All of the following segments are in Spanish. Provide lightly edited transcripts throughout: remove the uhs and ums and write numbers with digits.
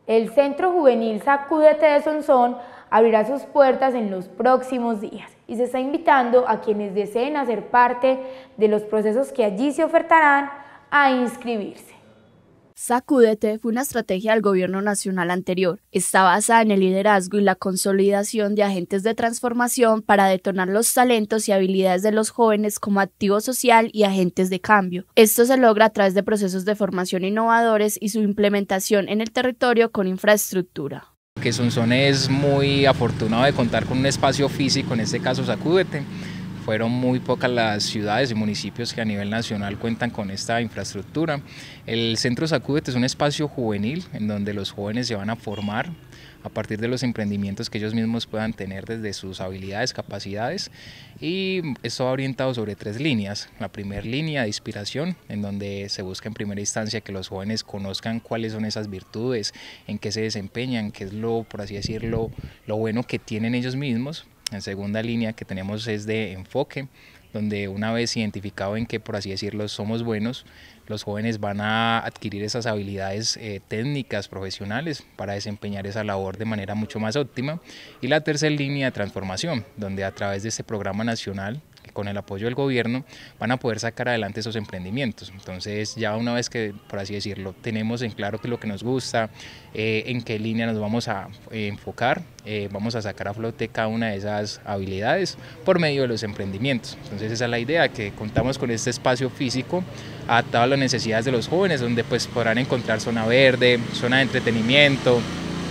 El Centro Juvenil Sacúdete de Sonsón abrirá sus puertas en los próximos días y se está invitando a quienes deseen hacer parte de los procesos que allí se ofertarán a inscribirse. Sacúdete fue una estrategia del gobierno nacional anterior. Está basada en el liderazgo y la consolidación de agentes de transformación para detonar los talentos y habilidades de los jóvenes como activo social y agentes de cambio. Esto se logra a través de procesos de formación innovadores y su implementación en el territorio con infraestructura. Que Sonsón es muy afortunado de contar con un espacio físico, en este caso Sacúdete. Fueron muy pocas las ciudades y municipios que a nivel nacional cuentan con esta infraestructura. El Centro Sacúdete es un espacio juvenil en donde los jóvenes se van a formar a partir de los emprendimientos que ellos mismos puedan tener desde sus habilidades, capacidades, y esto va orientado sobre 3 líneas. La primera línea de inspiración, en donde se busca en primera instancia que los jóvenes conozcan cuáles son esas virtudes, en qué se desempeñan, qué es lo, por así decirlo, lo bueno que tienen ellos mismos. La segunda línea que tenemos es de enfoque, donde una vez identificado en que, por así decirlo, somos buenos, los jóvenes van a adquirir esas habilidades técnicas, profesionales, para desempeñar esa labor de manera mucho más óptima. Y la tercera línea de transformación, donde a través de este programa nacional, con el apoyo del gobierno, van a poder sacar adelante esos emprendimientos. Entonces, ya una vez que, por así decirlo, tenemos en claro qué es lo que nos gusta, en qué línea nos vamos a enfocar, vamos a sacar a flote cada una de esas habilidades por medio de los emprendimientos. Entonces, esa es la idea, que contamos con este espacio físico adaptado a las necesidades de los jóvenes, donde pues podrán encontrar zona verde, zona de entretenimiento,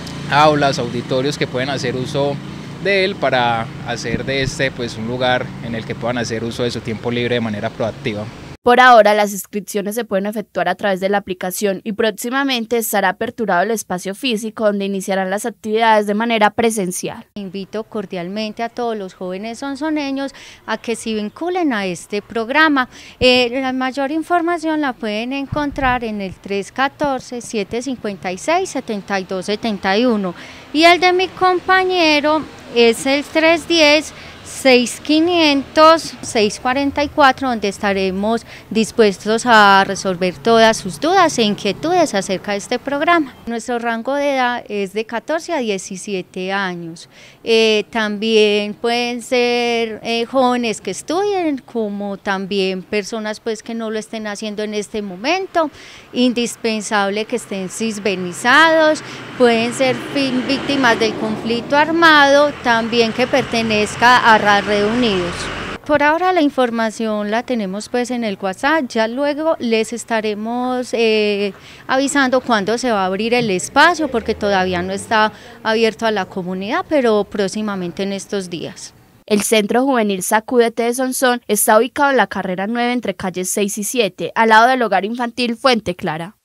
aulas, auditorios que pueden hacer uso de él para hacer de este pues un lugar en el que puedan hacer uso de su tiempo libre de manera proactiva. Por ahora, las inscripciones se pueden efectuar a través de la aplicación y próximamente estará aperturado el espacio físico donde iniciarán las actividades de manera presencial. Invito cordialmente a todos los jóvenes sonsoneños a que se vinculen a este programa. La mayor información la pueden encontrar en el 314-756-7271 y el de mi compañero es el 310-6500-644, donde estaremos dispuestos a resolver todas sus dudas e inquietudes acerca de este programa. Nuestro rango de edad es de 14 a 17 años. También pueden ser jóvenes que estudien, como también personas pues que no lo estén haciendo en este momento. Indispensable que estén cisbenizados, pueden ser víctimas del conflicto armado, también que pertenezca a Red Unidos. Por ahora la información la tenemos pues en el WhatsApp, ya luego les estaremos avisando cuándo se va a abrir el espacio, porque todavía no está abierto a la comunidad, pero próximamente en estos días. El Centro Juvenil Sacúdete de Sonsón está ubicado en la carrera 9 entre calles 6 y 7, al lado del Hogar Infantil Fuente Clara.